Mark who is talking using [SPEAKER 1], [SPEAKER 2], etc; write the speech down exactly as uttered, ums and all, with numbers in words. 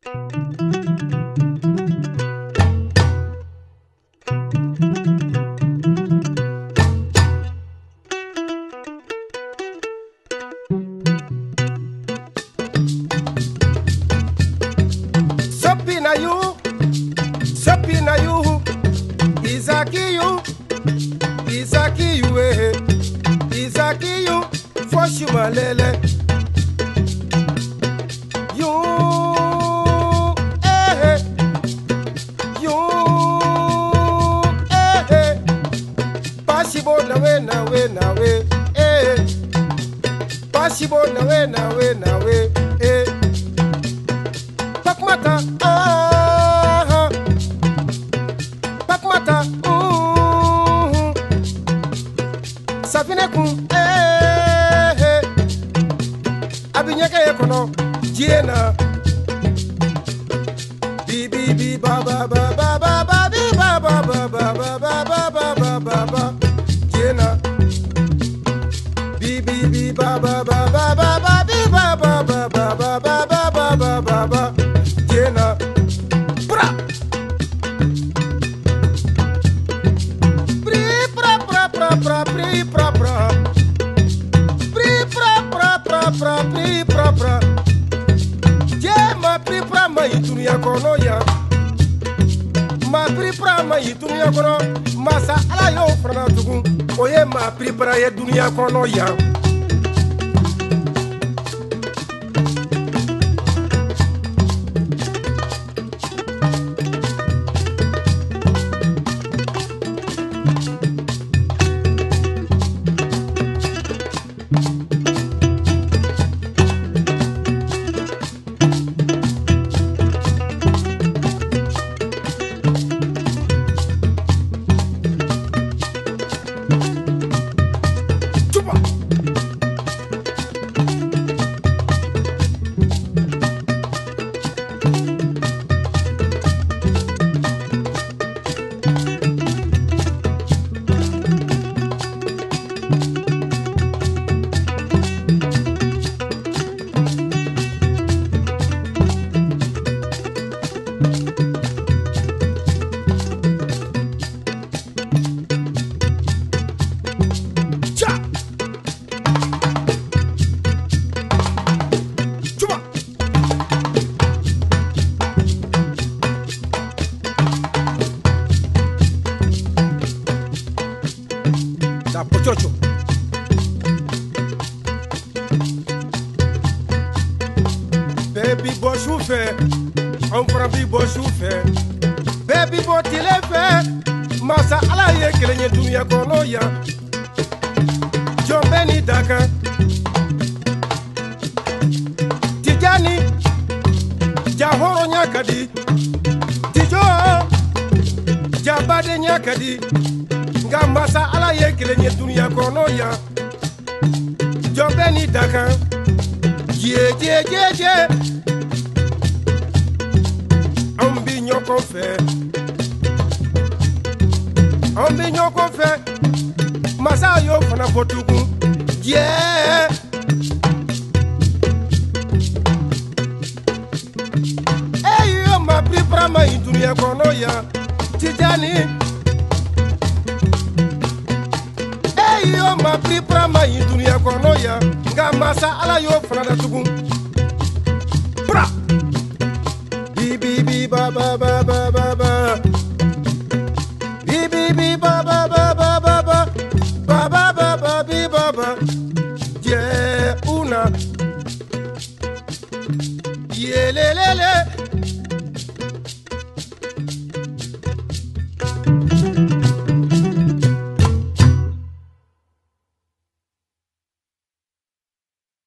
[SPEAKER 1] Sapina you, sapina you, Izaki you, Izaki you, eh, Izaki you, Foshimalele. You, eh, you, eh, eh, Pasibo na we na we na we, eh, Pasibo na we na we na we, eh. Pakmata, ah, Pakmata, mm, Safine kun, eh, eh, Abinyeke yekono, Jiena, bi bi bi ba ba ba ba ba ba bi ba ba ba ba ba ba ba ba ba ba ba, Jiena, bi bi bi ba ba ba ba ba ba bi ba ba ba ba ba ba ba ba ba ba ba. Bra, pri pra pra pra pra pri pra pra, pri pra pra pra pra pri pra pra. Je ma pri pra ma itunia kono ya, ma pri pra ma itunia kono, masa ala yo frana tugun. Oye ma pri pra ye dunia kono ya. Baby bo choufe, on prend bi bo choufe. Baby bo tilefe, masa ala ye kelenye dunia kono ya. John Benny Daka, Tijani, Jahoro nyakadi, Tijo, Jabade nyakadi. Nga masa ala ye kelenye dunia kono ya. John Benny Daka, je je je je. Qu'on fait, on bignon qu'on fait, Masayo fana potuku, yeah. Hey yo ma pri prama itunia kono ya, Tijani. Hey yo ma pri prama itunia kono ya, nga masa ala yo fana tuku. Bra. Bi bi bi ba ba ba ba ba ba. Bi bi bi ba ba ba ba ba ba. Ba ba ba ba bi ba ba. Yeah una. Yeah le le le.